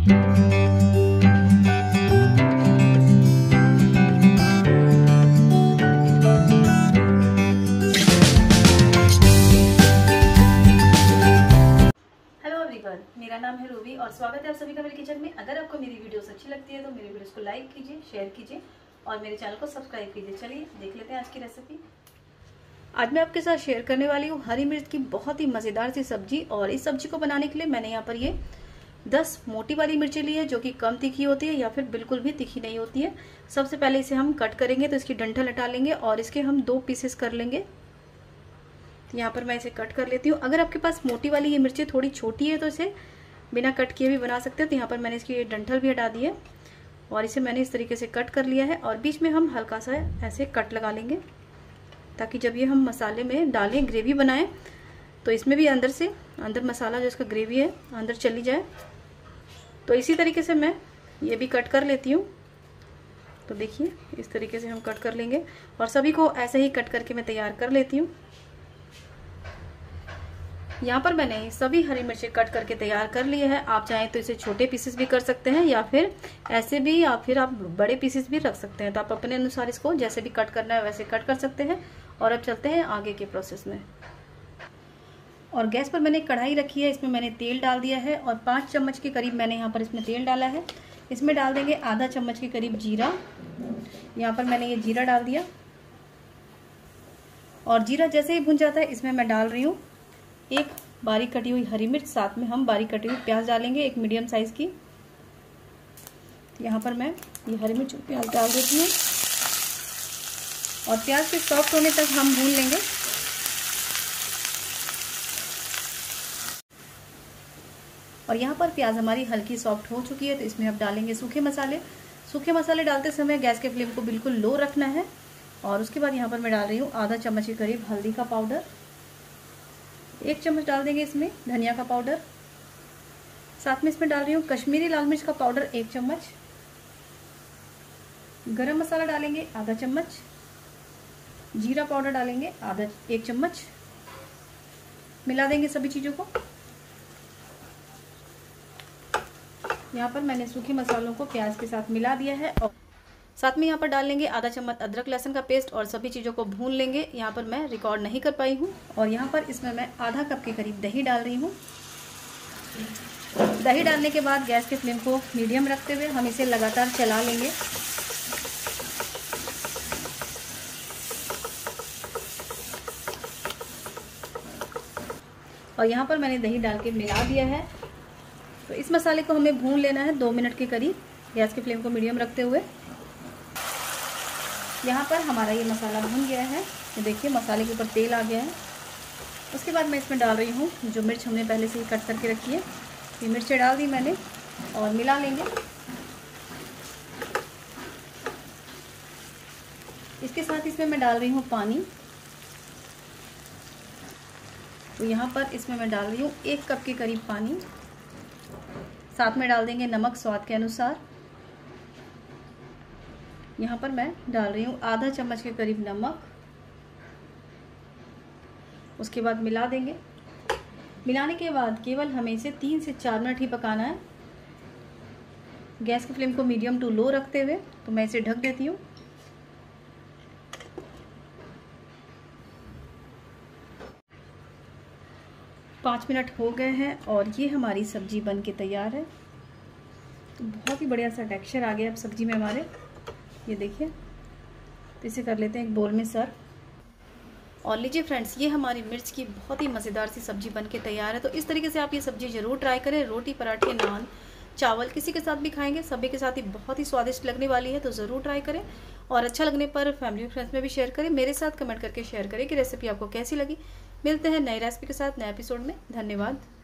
मेरा नाम है रूबी और स्वागत है आप सभी का मेरे किचन में। अगर आपको मेरी वीडियोस अच्छी लगती है तो मेरी वीडियोस को लाइक कीजिए, शेयर कीजिए और मेरे चैनल को सब्सक्राइब कीजिए। चलिए देख लेते हैं आज की रेसिपी। आज मैं आपके साथ शेयर करने वाली हूँ हरी मिर्च की बहुत ही मज़ेदार सी सब्जी। और इस सब्जी को बनाने के लिए मैंने यहाँ पर ये 10 मोटी वाली मिर्ची ली है, जो कि कम तीखी होती है या फिर बिल्कुल भी तीखी नहीं होती है। सबसे पहले इसे हम कट करेंगे तो इसकी डंठल हटा लेंगे और इसके हम 2 पीसेस कर लेंगे। यहाँ पर मैं इसे कट कर लेती हूँ। अगर आपके पास मोटी वाली ये मिर्ची थोड़ी छोटी है तो इसे बिना कट किए भी बना सकते हैं। तो यहाँ पर मैंने इसकी डंठल भी हटा दी है और इसे मैंने इस तरीके से कट कर लिया है। और बीच में हम हल्का सा ऐसे कट लगा लेंगे ताकि जब ये हम मसाले में डालें, ग्रेवी बनाएं, तो इसमें भी अंदर मसाला जो इसका ग्रेवी है अंदर चली जाए। तो इसी तरीके से मैं ये भी कट कर लेती हूँ। तो देखिए इस तरीके से हम कट कर लेंगे और सभी को ऐसे ही कट करके मैं तैयार कर लेती हूँ। यहाँ पर मैंने सभी हरी मिर्चें कट करके तैयार कर लिए हैं। आप चाहें तो इसे छोटे पीसेस भी कर सकते हैं या फिर ऐसे भी, या फिर आप बड़े पीसेस भी रख सकते हैं। तो आप अपने अनुसार इसको जैसे भी कट करना है वैसे कट कर सकते हैं। और अब चलते हैं आगे के प्रोसेस में। और गैस पर मैंने कढ़ाई रखी है, इसमें मैंने तेल डाल दिया है और 5 चम्मच के करीब मैंने यहाँ पर इसमें तेल डाला है। इसमें डाल देंगे आधा चम्मच के करीब जीरा। यहाँ पर मैंने ये जीरा डाल दिया और जीरा जैसे ही भुन जाता है इसमें मैं डाल रही हूँ एक बारीक कटी हुई हरी मिर्च, साथ में हम बारीक कटी हुई प्याज डालेंगे, एक मीडियम साइज की। यहाँ पर मैं ये हरी मिर्च प्याज डाल देती हूँ और प्याज के सॉफ्ट होने तक हम भून लेंगे। और यहाँ पर प्याज हमारी हल्की सॉफ्ट हो चुकी है तो इसमें अब डालेंगे सूखे मसाले। सूखे मसाले डालते समय गैस के फ्लेम को बिल्कुल लो रखना है। और उसके बाद यहाँ पर मैं डाल रही हूँ आधा चम्मच के करीब हल्दी का पाउडर। 1 चम्मच डाल देंगे इसमें धनिया का पाउडर। साथ में इसमें डाल रही हूँ कश्मीरी लाल मिर्च का पाउडर 1 चम्मच। गरम मसाला डालेंगे आधा चम्मच। जीरा पाउडर डालेंगे 1 चम्मच। मिला देंगे सभी चीज़ों को। यहाँ पर मैंने सूखे मसालों को प्याज के साथ मिला दिया है और साथ में यहाँ पर डाल लेंगे आधा चम्मच अदरक लहसुन का पेस्ट और सभी चीज़ों को भून लेंगे। यहाँ पर मैं रिकॉर्ड नहीं कर पाई हूँ। और यहाँ पर इसमें मैं आधा कप के करीब दही डाल रही हूँ। दही डालने के बाद गैस के फ्लेम को मीडियम रखते हुए हम इसे लगातार चला लेंगे। और यहाँ पर मैंने दही डाल के मिला दिया है। तो इस मसाले को हमें भून लेना है 2 मिनट के करीब, गैस के फ्लेम को मीडियम रखते हुए। यहाँ पर हमारा ये मसाला भुन गया है। तो देखिए मसाले के ऊपर तेल आ गया है। उसके बाद मैं इसमें डाल रही हूँ जो मिर्च हमने पहले से ही कट करके रखी है। ये मिर्चें डाल दी मैंने और मिला लेंगे। इसके साथ इसमें मैं डाल रही हूँ पानी। तो यहाँ पर इसमें मैं डाल रही हूँ 1 कप के करीब पानी। साथ में डाल देंगे नमक स्वाद के अनुसार। यहाँ पर मैं डाल रही हूँ आधा चम्मच के करीब नमक। उसके बाद मिला देंगे। मिलाने के बाद केवल हमें इसे 3 से 4 मिनट ही पकाना है, गैस के फ्लेम को मीडियम टू लो रखते हुए। तो मैं इसे ढक देती हूँ। पाँच मिनट हो गए हैं और ये हमारी सब्जी बन के तैयार है। तो बहुत ही बढ़िया सा टेक्सचर आ गया अब सब्जी में हमारे, ये देखिए। तो इसे कर लेते हैं एक बोल में सर्व। और लीजिए फ्रेंड्स, ये हमारी मिर्च की बहुत ही मज़ेदार सी सब्जी बन के तैयार है। तो इस तरीके से आप ये सब्जी ज़रूर ट्राई करें। रोटी, पराठे, नान, चावल किसी के साथ भी खाएंगे, सभी के साथ ही बहुत ही स्वादिष्ट लगने वाली है। तो ज़रूर ट्राई करें और अच्छा लगने पर फैमिली फ्रेंड्स में भी शेयर करें। मेरे साथ कमेंट करके शेयर करें कि रेसिपी आपको कैसी लगी। मिलते हैं नई रेसिपी के साथ नए एपिसोड में। धन्यवाद।